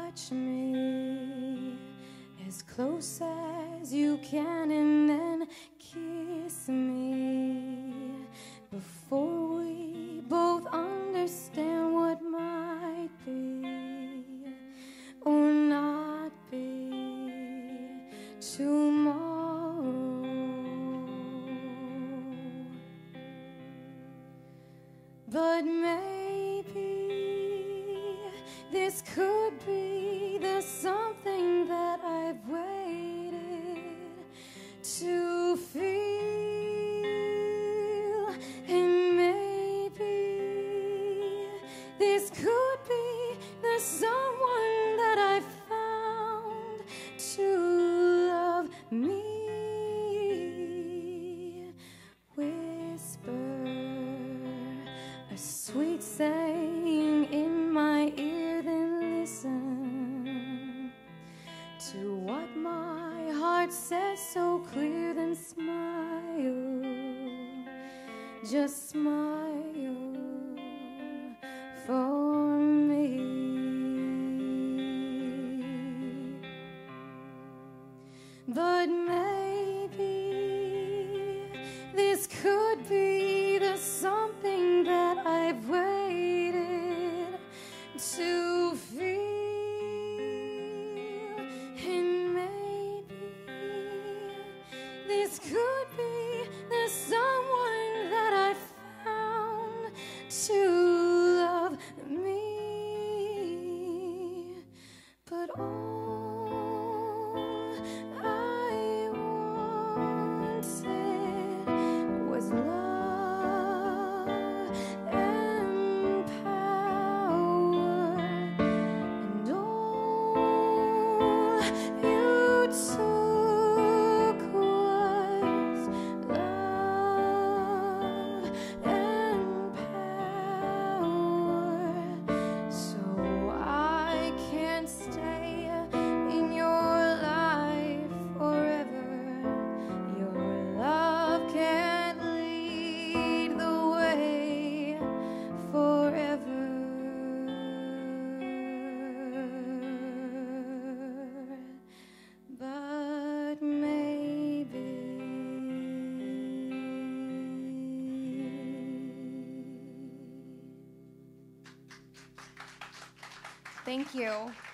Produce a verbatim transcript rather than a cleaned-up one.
touch me as close as you can and then kiss me before we both understand what might be or not be tomorrow. But maybe this could be the something that I've waited to feel. And maybe this could be the someone that I found to love me. Whisper a sweet saying in my ear, then listen to what my heart says so clear, then smile, just smile for me. But maybe this could be the something that I've waited to feel. And maybe this could be the someone that I found to love me. But all I wanted was love and power, and all you took was love and power. So I can't stay in your life forever. Your love can't lead the way forever. But maybe Thank you.